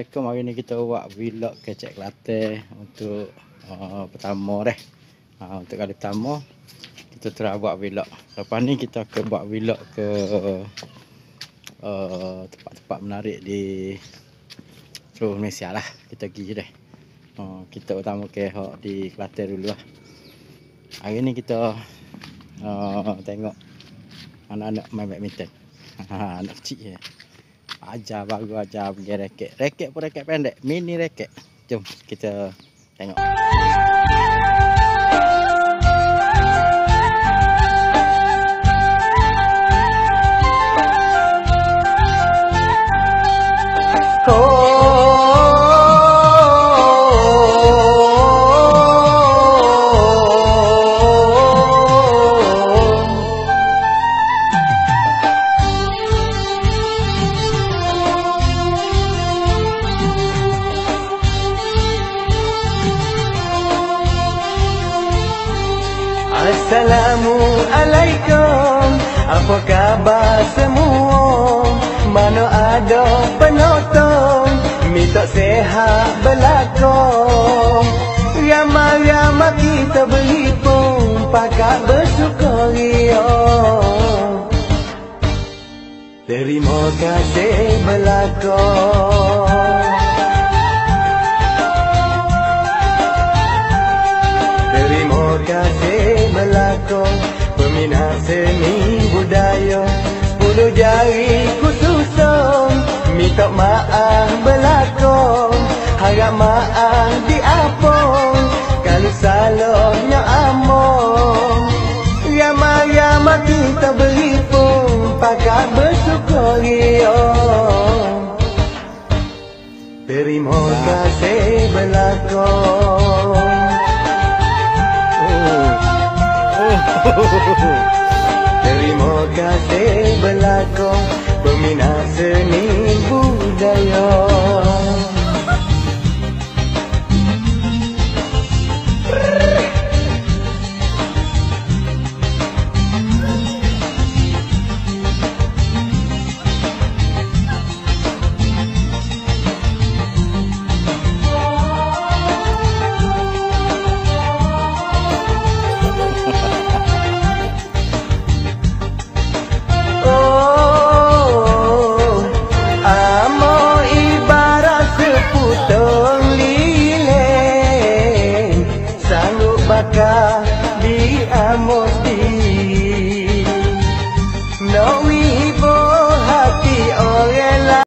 Assalamualaikum. Hari ni kita buat vlog kecek Kelantan untuk pertama deh. Untuk kali pertama kita terus buat vlog. Lepas ni kita akan buat vlog ke tempat-tempat menarik di seluruh Malaysia lah. Kita pergi deh. Kita utama ke di Kelantan dulu lah. Hari ni kita tengok anak-anak main badminton. Anak kecil ya. Ajar bagus, ajar pergi raket. Raket pun raket pendek, mini raket. Jom kita tengok. Assalamualaikum, apa khabar semua? Mana ada penonton, minta sehat belakang. Ramai-ramai kita berhimpun, pakat bersukaria. Terima kasih belakang. Terima kasih belakang, peminat seni budaya. 10 jari ku susung, minta maaf belakang. Harap maaf diapung, kalau salahnya among. Ramai-ramai kita berhimpun, pakat bersukaria. Terima kasih belakang. Terima kasih belakang, peminat seni budaya. Di amos di